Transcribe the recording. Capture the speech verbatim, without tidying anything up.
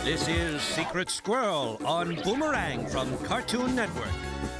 This is Secret Squirrel on Boomerang from Cartoon Network.